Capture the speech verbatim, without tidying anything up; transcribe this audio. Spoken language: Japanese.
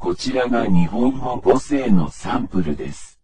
こちらが日本語母声のサンプルです。